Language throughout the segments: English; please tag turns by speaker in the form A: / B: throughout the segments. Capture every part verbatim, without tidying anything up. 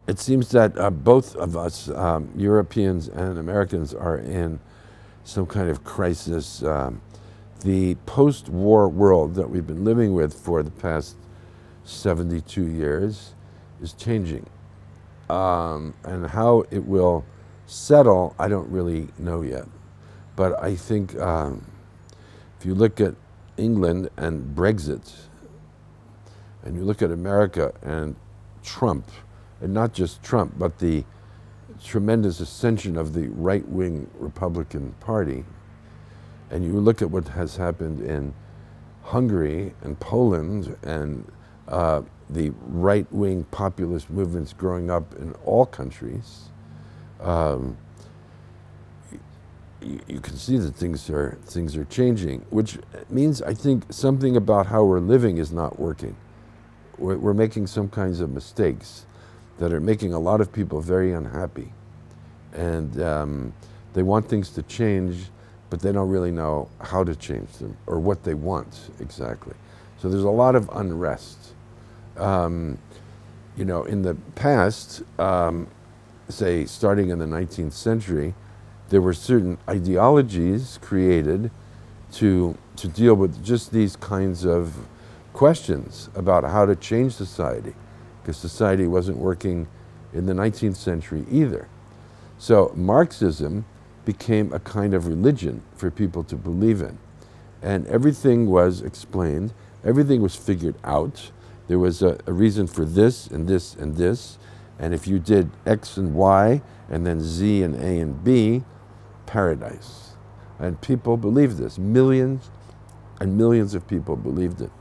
A: It seems that uh, both of us, um, Europeans and Americans, are in some kind of crisis. Um, the post-war world that we've been living with for the past seventy-two years is changing. Um, and how it will settle, I don't really know yet. But I think um, if you look at England and Brexit, and you look at America and Trump, and not just Trump, but the tremendous ascension of the right-wing Republican Party, and you look at what has happened in Hungary and Poland and uh, the right-wing populist movements growing up in all countries, um, you, you can see that things are, things are changing, which means I think something about how we're living is not working. We're, we're making some kinds of mistakes that are making a lot of people very unhappy. And um, they want things to change, but they don't really know how to change them or what they want exactly. So there's a lot of unrest. Um, you know, in the past, um, say starting in the nineteenth century, there were certain ideologies created to, to deal with just these kinds of questions about how to change society, because society wasn't working in the nineteenth century either. So Marxism became a kind of religion for people to believe in. And everything was explained, everything was figured out. There was a, a reason for this and this and this. And if you did X and Y, and then Z and A and B, paradise. And people believed this. Millions and millions of people believed it.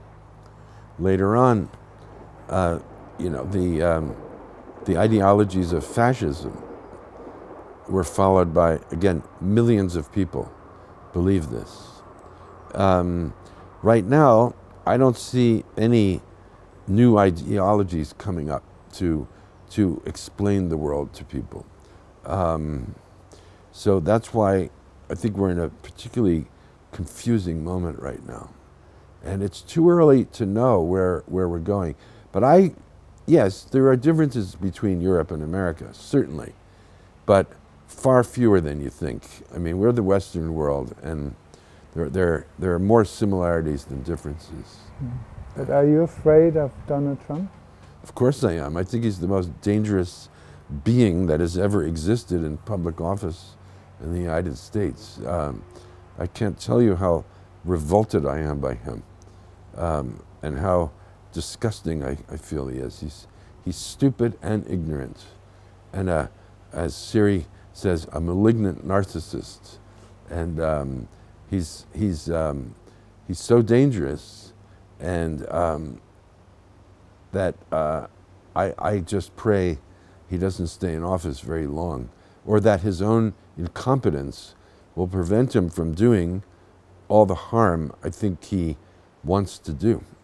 A: Later on, uh, you know, the, um, the ideologies of fascism were followed by, again, millions of people believe this. Um, right now, I don't see any new ideologies coming up to, to explain the world to people. Um, so that's why I think we're in a particularly confusing moment right now. And it's too early to know where, where we're going. But I, yes, there are differences between Europe and America, certainly, but far fewer than you think. I mean, we're the Western world, and there, there, there are more similarities than differences.
B: Mm. But are you afraid of Donald Trump?
A: Of course I am. I think he's the most dangerous being that has ever existed in public office in the United States. Um, I can't tell you how revolted I am by him, um, and how disgusting I, I feel he is. He's, he's stupid and ignorant, and uh, as Siri says, a malignant narcissist. And um, he's, he's, um, he's so dangerous, and um, that uh, I, I just pray he doesn't stay in office very long, or that his own incompetence will prevent him from doing all the harm I think he wants to do.